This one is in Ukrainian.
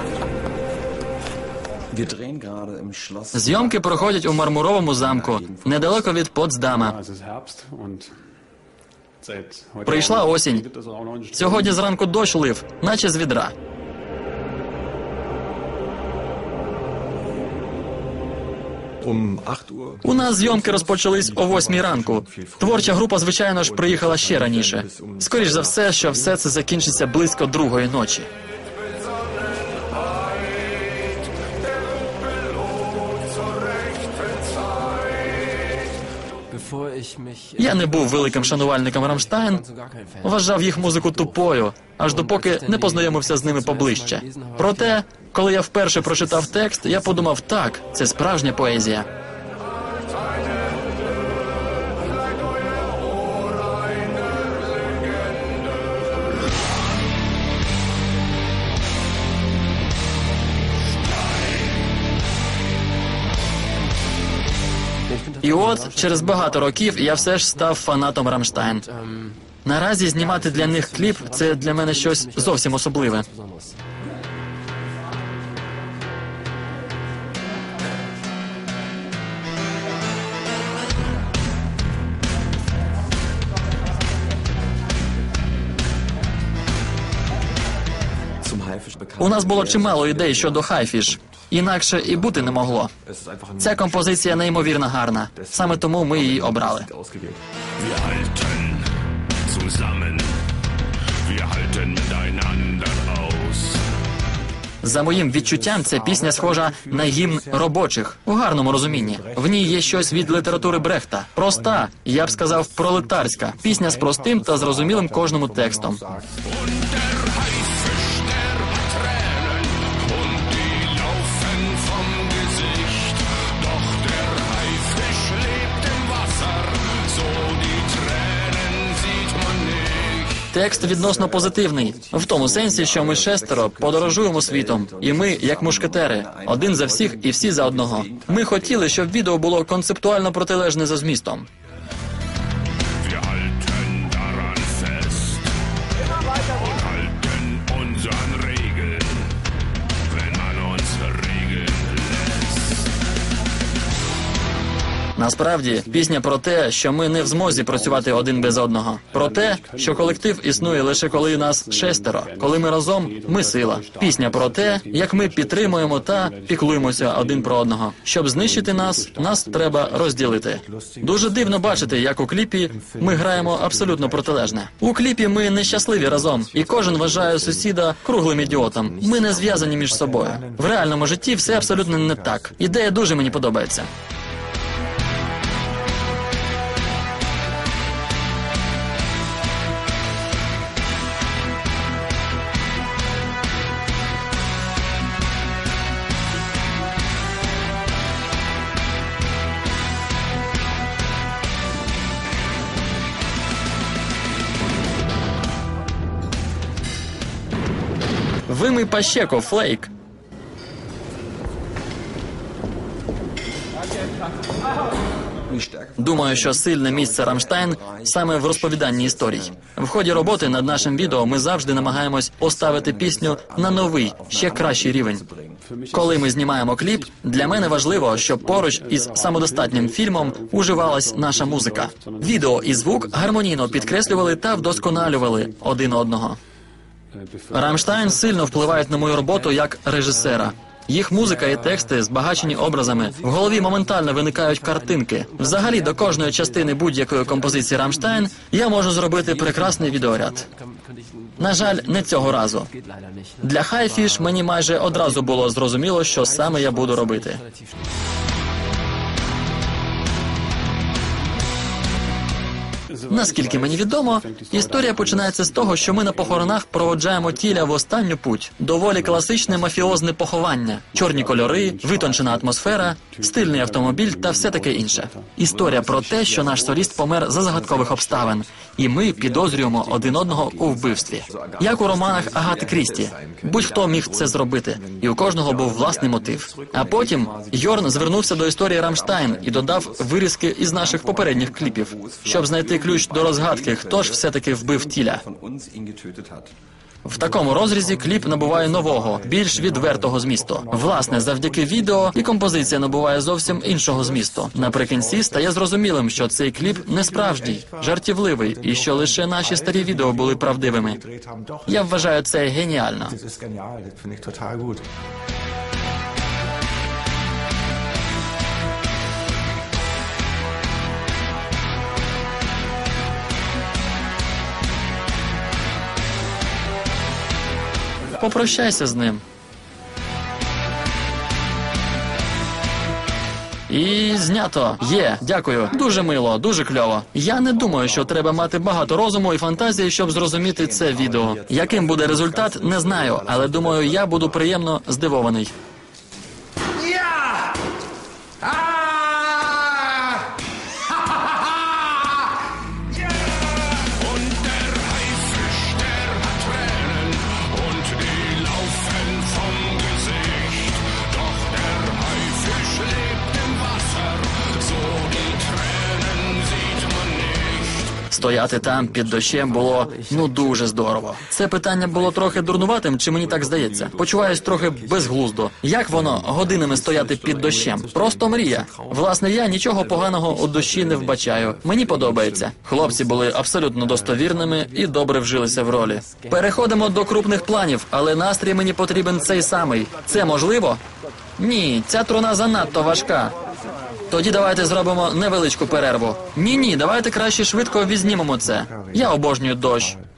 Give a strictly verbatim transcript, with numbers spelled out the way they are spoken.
Зйомки проходять у Мармуровому замку, недалеко від Потсдама. Прийшла осінь. Сьогодні зранку дощ лив, наче з відра. У нас зйомки розпочались о восьмій ранку. Творча група, звичайно ж, приїхала ще раніше. Скоріш за все, що все це закінчиться близько другої ночі. Я не був великим шанувальником Рамштайн, вважав їх музику тупою, аж допоки не познайомився з ними поближче. Проте, коли я вперше прочитав текст, я подумав, так, це справжня поезія. І от, через багато років, я все ж став фанатом Рамштайн. Наразі знімати для них кліп – це для мене щось зовсім особливе. У нас було чимало ідей щодо Хайфіш. Інакше і бути не могло. Ця композиція неймовірно гарна. Саме тому ми її обрали. За моїм відчуттям, ця пісня схожа на гімн робочих, у гарному розумінні. В ній є щось від літератури Брехта. Проста, я б сказав, пролетарська. Пісня з простим та зрозумілим кожному текстом. Текст відносно позитивний, в тому сенсі, що ми шестеро подорожуємо світом, і ми, як мушкетери, один за всіх і всі за одного. Ми хотіли, щоб відео було концептуально протилежне за змістом. Насправді, пісня про те, що ми не в змозі працювати один без одного. Про те, що колектив існує лише коли нас шестеро. Коли ми разом, ми сила. Пісня про те, як ми підтримуємо та піклуємося один про одного. Щоб знищити нас, нас треба розділити. Дуже дивно бачити, як у кліпі ми граємо абсолютно протилежне. У кліпі ми нещасливі разом, і кожен вважає сусіда круглим ідіотом. Ми не зв'язані між собою. В реальному житті все абсолютно не так. Ідея дуже мені подобається. Вимий пащеко, Флейк. Думаю, що сильне місце Рамштайн саме в розповіданні історій. В ході роботи над нашим відео ми завжди намагаємось поставити пісню на новий, ще кращий рівень. Коли ми знімаємо кліп, для мене важливо, щоб поруч із самодостатнім фільмом уживалась наша музика. Відео і звук гармонійно підкреслювали та вдосконалювали один одного. Рамштайн сильно впливають на мою роботу як режисера. Їх музика і тексти збагачені образами. В голові моментально виникають картинки. Взагалі, до кожної частини будь-якої композиції Рамштайн я можу зробити прекрасний відеоряд. На жаль, не цього разу. Для Хайфіш мені майже одразу було зрозуміло, що саме я буду робити. Наскільки мені відомо, історія починається з того, що ми на похоронах проводжаємо тіля в останню путь. Доволі класичне мафіозне поховання. Чорні кольори, витончена атмосфера, стильний автомобіль та все таке інше. Історія про те, що наш соліст помер за загадкових обставин, і ми підозрюємо один одного у вбивстві. Як у романах Агати Крісті. Будь-хто міг це зробити, і у кожного був власний мотив. А потім Йорн звернувся до історії Рамштайн і додав вирізки із наших попередніх кліпів, щоб знайти ключ до розгадки, хто ж все-таки вбив тіля. В такому розрізі кліп набуває нового, більш відвертого змісту. Власне, завдяки відео і композиція набуває зовсім іншого змісту. Наприкінці стає зрозумілим, що цей кліп не справжній, жартівливий, і що лише наші старі відео були правдивими. Я вважаю це геніально. Попрощайся з ним. І знято. Є. Дякую. Дуже мило, дуже кльово. Я не думаю, що треба мати багато розуму і фантазії, щоб зрозуміти це відео. Яким буде результат, не знаю, але думаю, я буду приємно здивований. Стояти там під дощем було, ну, дуже здорово. Це питання було трохи дурнуватим, чи мені так здається? Почуваюсь трохи безглуздо. Як воно годинами стояти під дощем? Просто мрія. Власне, я нічого поганого у дощі не вбачаю. Мені подобається. Хлопці були абсолютно достовірними і добре вжилися в ролі. Переходимо до крупних планів, але настрій мені потрібен цей самий. Це можливо? Ні, ця труна занадто важка. Тоді давайте зробимо невеличку перерву. Ні-ні, давайте краще швидко візнімемо це. Я обожнюю дощ.